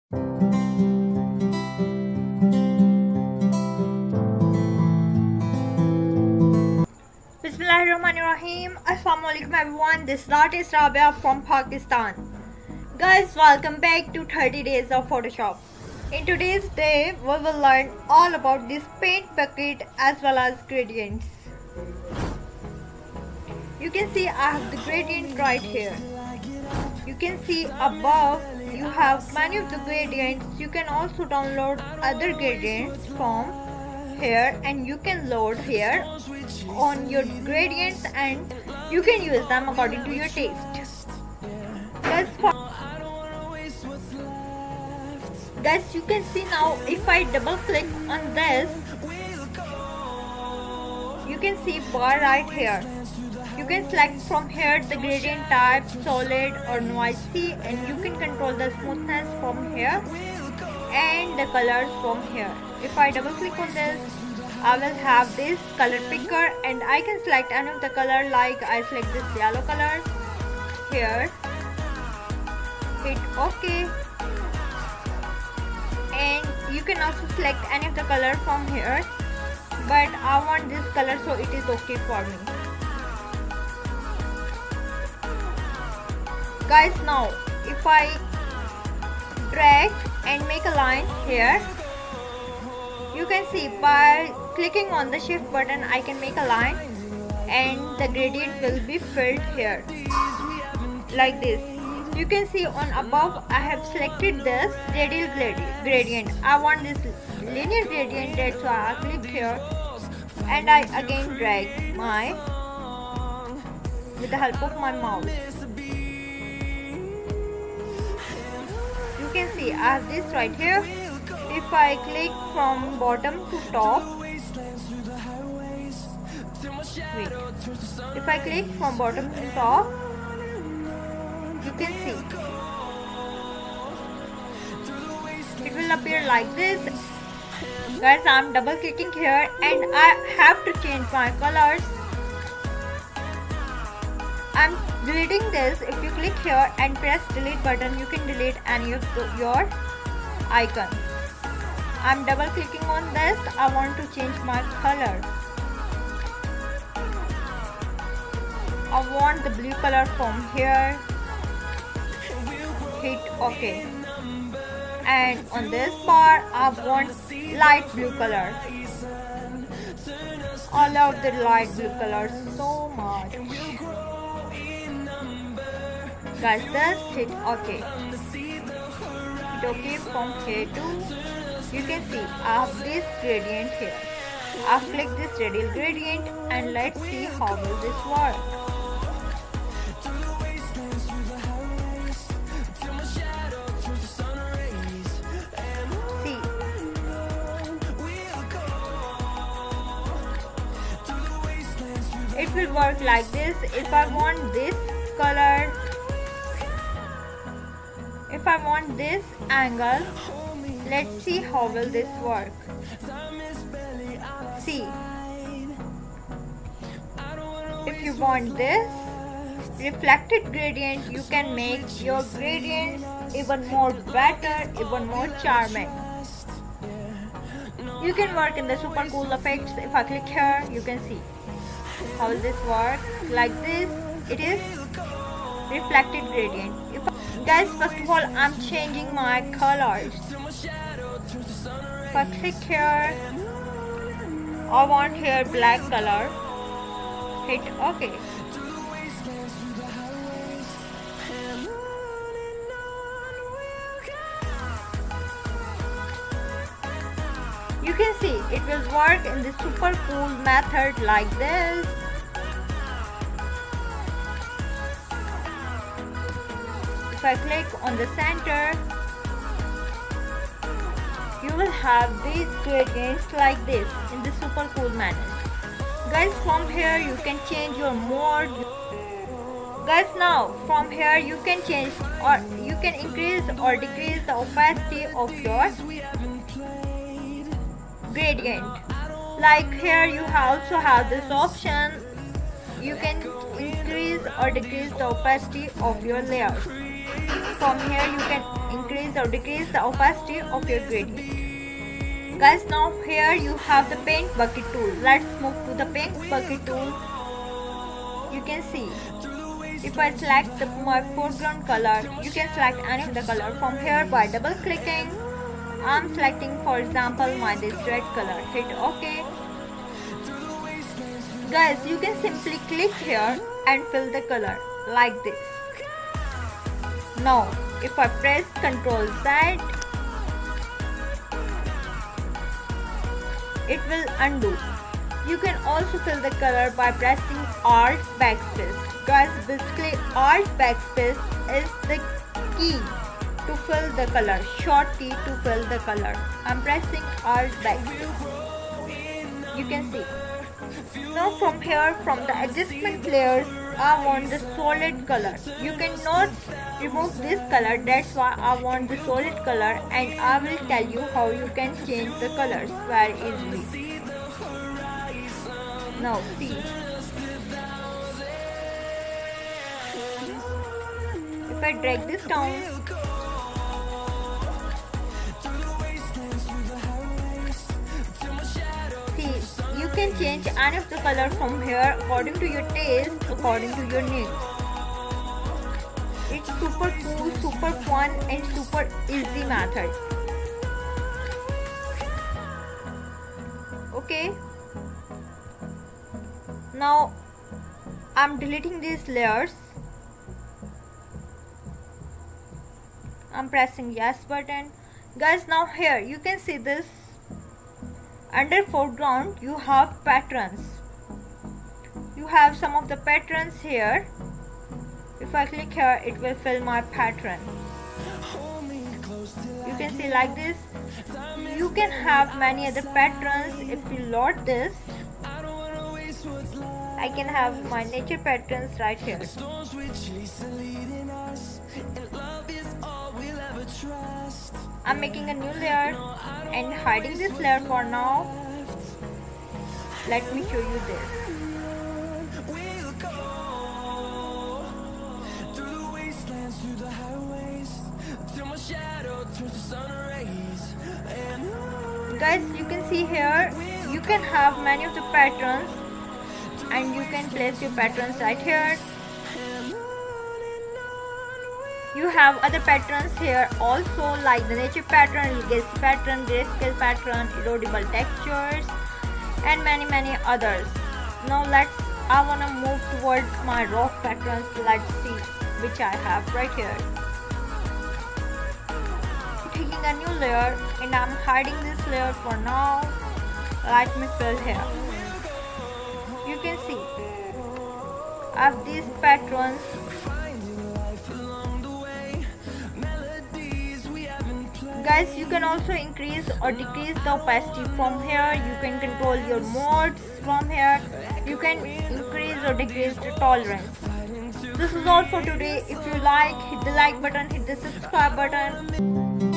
Bismillahirrahmanirrahim. Assalamualaikum everyone. This is artist Rabia from Pakistan. Guys, welcome back to 30 days of Photoshop. In today's day, we will learn all about this paint bucket as well as gradients. You can see I have the gradient right here. You can see above you have many of the gradients. You can also download other gradients from here and you can load here on your gradients and you can use them according to your taste. Guys, you can see now if I double click on this, you can see bar right here. You can select from here the gradient type, solid or noisy, and you can control the smoothness from here and the colors from here. If I double click on this, I will have this color picker and I can select any of the color, like I select this yellow color here, hit OK, and you can also select any of the color from here, but I want this color so it is okay for me. Guys, now if I drag and make a line here, you can see by clicking on the shift button I can make a line and the gradient will be filled here like this. You can see on above I have selected this radial gradient. I want this linear gradient, that's why I click here and I again drag with the help of my mouse. You can see I have this right here. If I click from bottom to top, if I click from bottom to top, you can see it will appear like this. Guys, I am double clicking here and I have to change my colors. I am deleting this. If you click here and press delete button, you can delete any of your icons. I'm double clicking on this. I want to change my color. I want the blue color from here. Hit OK. And on this part, I want light blue color. I love the light blue color so much. Guys, just hit OK. Hit OK from here to. You can see I have this gradient here. I've clicked this radial gradient and let's see how will this work. See. It will work like this. If I want this color, if I want this angle, let's see how will this work. See, if you want this reflected gradient, you can make your gradients even more better, even more charming. You can work in the super cool effects. If I click here, you can see how will this work. Like this, it is reflected gradient. Guys, first of all, I'm changing my colors. If I click here, I want here black color. Hit OK. You can see it will work in the super cool method like this. If I click on the center, you will have these gradients like this in the super cool manner. Guys, from here you can change your mode. Guys, now from here you can change or you can increase or decrease the opacity of your gradient. Like here you also have this option. You can increase or decrease the opacity of your layer. From here you can increase or decrease the opacity of your gradient. Guys, now here you have the paint bucket tool. Let's move to the paint bucket tool. You can see, if I select my foreground color, you can select any of the color from here by double clicking. I'm selecting, for example, this red color. Hit OK. Guys, you can simply click here and fill the color like this. Now, if I press Ctrl Z, it will undo. You can also fill the color by pressing Alt Backspace. Guys, basically Alt Backspace is the key to fill the color, short key to fill the color. I'm pressing Alt Backspace. You can see. Now from here, from the adjustment layers, I want the solid color. You cannot remove this color, that's why I want the solid color, and I will tell you how you can change the colors very easily. Now see. If I drag this down, you can change any of the color from here according to your taste, according to your needs. It's super cool, super fun and super easy method. Okay. Now I'm deleting these layers. I'm pressing yes button. Guys, now here you can see this. Under foreground you have patterns. You have some of the patterns here. If I click here, it will fill my pattern. You can see like this. You can have many other patterns. If you load this, I can have my nature patterns right here. I'm making a new layer and hiding this layer for now. Let me show you this. Guys, you can see here, you can have many of the patterns and you can place your patterns right here. You have other patterns here also, like the nature pattern, legacy pattern, grayscale pattern, erodible textures, and many others. Now I wanna move towards my rock patterns. Let's see which I have right here. Taking a new layer and I'm hiding this layer for now. Let me fill here. You can see I have these patterns. Guys, you can also increase or decrease the opacity from here. You can control your modes from here. You can increase or decrease the tolerance. This is all for today. If you like, hit the like button, hit the subscribe button.